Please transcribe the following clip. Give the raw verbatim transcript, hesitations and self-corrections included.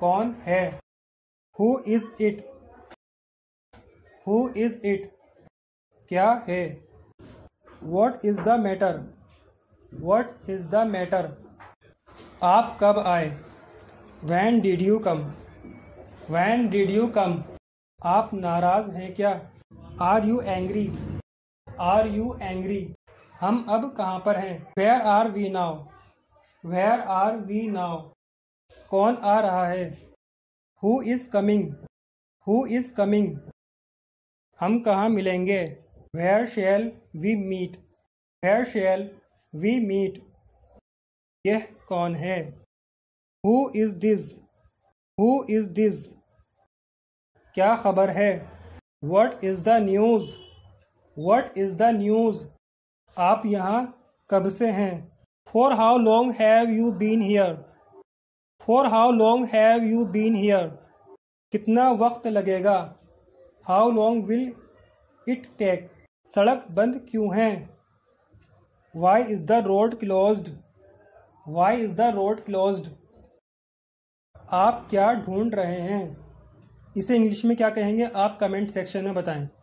कौन है? Who is it? Who is it? क्या है? What is the matter? What is the matter? आप कब आए? When did you come? When did you come? आप नाराज़ हैं क्या? Are you angry? Are you angry? हम अब कहाँ पर हैं? Where are we now? Where are we now? कौन आ रहा है? Who is coming? Who is coming? हम कहाँ मिलेंगे? Where shall we meet? Where shall we meet? यह कौन है? Who is this? Who is this? क्या खबर है? What is the news? What is the news? आप यहाँ कब से हैं? For how long have you been here? For how long have you been here? कितना वक्त लगेगा? How long will it take? सड़क बंद क्यों है? Why is the road closed? Why is the road closed? आप क्या ढूंढ रहे हैं? इसे इंग्लिश में क्या कहेंगे आप कमेंट सेक्शन में बताएं।